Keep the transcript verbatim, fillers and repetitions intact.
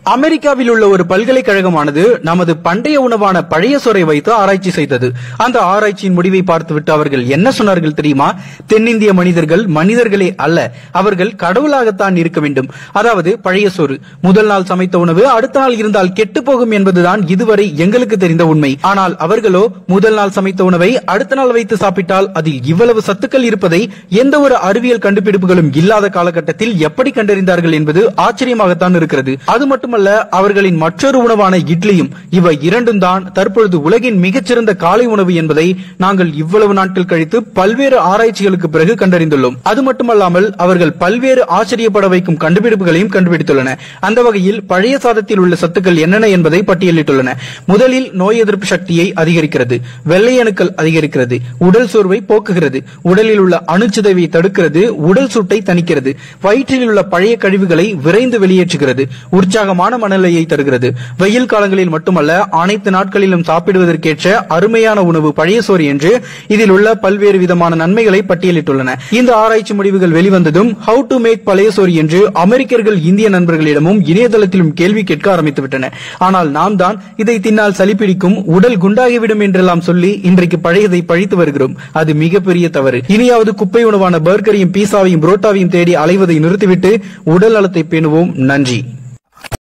அமெரிக்காவில் உள்ள ஒரு பல்கலைக்கழகமானது நமது பண்டைய உணவான பழைய சோறை வைத்து ஆராய்ச்சி செய்தது. அந்த ஆராய்ச்சியின் முடிவை பார்த்துவிட்டு அவர்கள் என்ன சொன்னார்கள் தெரியுமா? தென்னிந்திய மனிதர்கள் மனிதர்களே அல்ல, அவர்கள் கடவுளாகத்தான் இருக்க வேண்டும். அதாவது பழைய சோறு முதல் நாள் சமைத்த உணவு அடுத்த நாள் இருந்தால் கெட்டு போகும் என்பதுதான் இதுவரை எங்களுக்கு தெரிந்த உண்மை. ஆனால் அவர்களோ முதல் நாள் சமைத்த உணவை அடுத்த நாள் வைத்து சாப்பிட்டால் அதில் இவ்வளவு சத்துக்கள் இருப்பதை எந்த ஒரு அறிவியல் கண்டுபிடிப்புகளும் இல்லாத காலகட்டத்தில் எப்படி கண்டறிந்தார்கள் என்பது ஆச்சரியமாகத்தான் இருக்கிறது. அது மட்டும் அவர்களின் மற்றொரு உணவான இட்லியும். இவை இரண்டும் தான் தற்பொழுது உலகின் மிகச்சிறந்த காலை உணவு என்பதை நாங்கள் இவ்வளவு நாட்கள் கழித்து பல்வேறு ஆராய்ச்சிகளுக்கு பிறகு கண்டறிந்துள்ளோம். அது மட்டுமல்லாமல் அவர்கள் பல்வேறு ஆச்சரியப்பட வைக்கும் கண்டுபிடிப்புகளையும் கண்டுபிடித்துள்ளன. அந்த வகையில் பழைய சாதத்தில் உள்ள சத்துக்கள் என்னென்ன என்பதை பட்டியலிட்டுள்ளன. முதலில் நோய் எதிர்ப்பு சக்தியை அதிகரிக்கிறது, வெள்ளை அணுக்கள் அதிகரிக்கிறது, உடல் சோர்வை போக்குகிறது, உடலில் உள்ள அணுச்சிதைவை தடுக்கிறது, உடல் சூட்டை தணிக்கிறது, வயிற்றில் உள்ள பழைய கழிவுகளை விரைந்து வெளியேற்றுகிறது, உற்சாகமான மனநிலையை தருகிறது. வெயில் காலங்களில் மட்டுமல்ல அனைத்து நாட்களிலும் சாப்பிடுவதற்கேற்ற அருமையான உணவு பழைய சோறு என்று இதில் உள்ள பல்வேறு விதமான நன்மைகளை பட்டியலிட்டுள்ளன. இந்த ஆராய்ச்சி முடிவுகள் வெளிவந்ததும் ஹவு டு மேக் பழைய சோறு என்று அமெரிக்கர்கள் இந்திய நண்பர்களிடமும் இணையதளத்திலும் கேள்வி கேட்க ஆரம்பித்துவிட்டன. ஆனால் நாம் தான் இதை தின்னால் சளிப்பிடிக்கும், உடல் குண்டாகிவிடும் என்றெல்லாம் சொல்லி இன்றைக்கு பழையதை பழித்து வருகிறோம். அது மிகப்பெரிய தவறு. இனியாவது குப்பை உணவான பர்கரையும் பீஸாவையும் புரோட்டாவையும் தேடி அலைவதை நிறுத்திவிட்டு உடல் நலத்தை பேணுவோம். நன்றி.